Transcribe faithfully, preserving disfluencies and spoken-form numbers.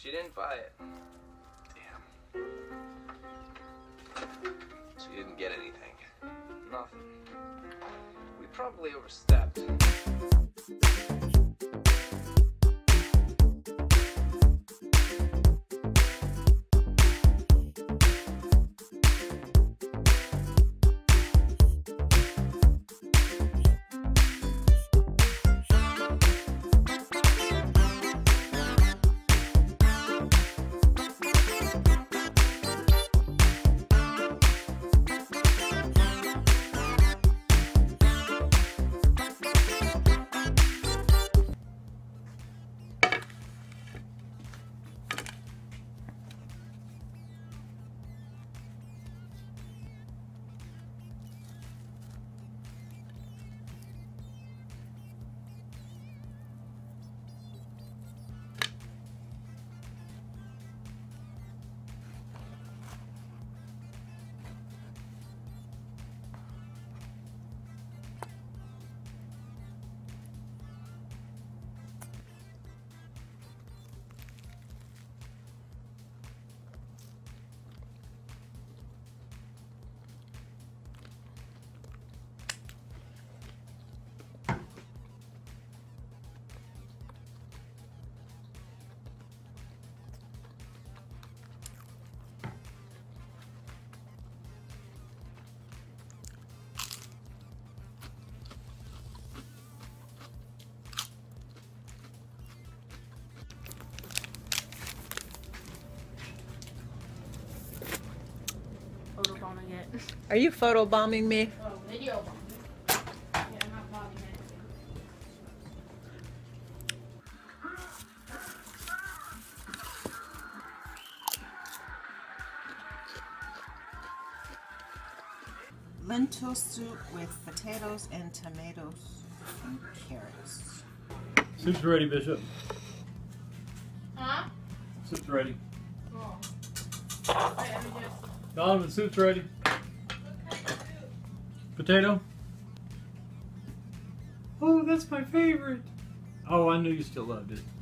She didn't buy it. Damn. She didn't get anything. Nothing. We probably overstepped. Photobombing it. Are you photobombing me? Oh, video bombing. Yeah, I'm not bombing it. Lentil soup with potatoes and tomatoes and carrots. Soup's ready, Bishop. Huh? Soup's ready. Oh. Wait, let me just... Donovan, soup's ready. Potato? Oh, that's my favorite. Oh, I knew you still loved it.